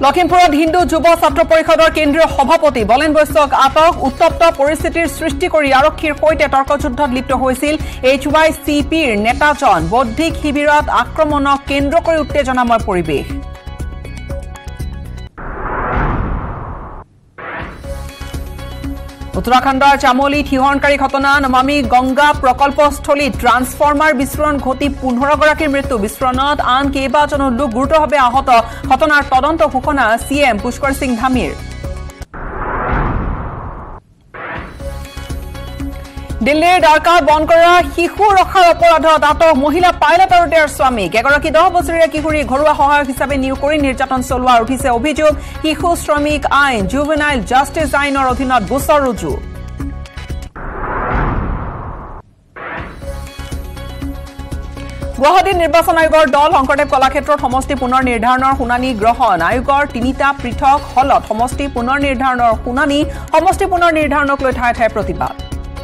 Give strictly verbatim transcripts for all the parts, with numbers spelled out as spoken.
লখিমপুৰত হিন্দু যুৱ ছাত্ৰ পৰিষদৰ কেন্দ্ৰীয় সভাপতি বলেন বৈশ্যক আটক উত্তপ্ত পৰিস্থিতিৰ সৃষ্টি কৰি আৰক্ষীৰ সৈতে তৰ্কযুদ্ধত লিপ্ত হৈছিল এইচ ৱাই চি পিৰ নেতাজন বৌদ্ধিক শিবিৰত আক্ৰমণক কেন্দ্ৰ কৰি উত্তেজনাময় পৰিৱেশ উত্তৰাখণ্ডৰ চামোলীত হিহৰণকাৰী ঘটনা নমামি গংগা প্ৰকল্পস্থলী ট্ৰান্সফৰ্মাৰ বিস্ফোৰণ ঘটি পোন্ধৰ গৰাকীৰ মৃত্যু বিস্ফোৰণত আন কেইবাজনো লোক গুৰুতৰভাৱে আহত ঘটনাৰ তদন্ত ঘোষণা চি এম পুষ্কৰ সিং ধামীৰ দিল্লীৰ দ্বাৰকা বন্ধ কৰা শিশু ৰখাৰ অপৰাধত আটক মহিলা পাইলট আৰু তেওঁৰ স্বামীক এগৰাকী দহ বছৰীয়া কিশোৰী ঘৰুৱা সহায়ক হিচাপে নিয়োগ কৰি নিৰ্যাতন চলোৱাৰ উঠিছে অভিযোগ শিশু শ্ৰমিক আইন জুভেনাইল জাষ্টিছ আইনৰ অধীনত গোচৰ ৰুজু গুৱাহাটী নিৰ্বাচন আয়োগৰ দল শংকৰদেৱ কলাক্ষেত্ৰত সমষ্টি পুনৰ নিৰ্ধাৰণৰ শুনানি গ্ৰহণ আয়োগৰ তিনিটা পৃথক হলত সমষ্টি পুনৰ নিৰ্ধাৰণৰ শুনানি সমষ্টি পুনৰ নিৰ্ধাৰণক লৈ ঠায়ে ঠায়ে প্ৰতিবাদ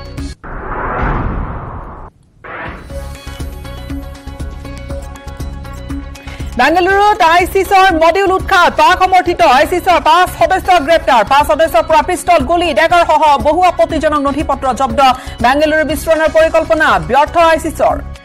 বেংগালুৰুত আইচিছৰ মডিউল উৎখাত পাক সমৰ্থিত আইচিছৰ পাঁচ সদস্য গ্ৰেপ্তাৰ পাঁচ সদস্যৰ পৰা পিষ্টল গুলী ডেগাৰ সহ বহু আপত্তিজনক নথি পত্ৰ জব্দ বেংগালুৰু বিস্ফোৰণৰ পৰিকল্পনা ব্যৰ্থ আইচিছৰ